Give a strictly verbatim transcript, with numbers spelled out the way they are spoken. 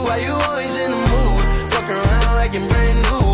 Why you always in the mood? Fuck around like you're brand new.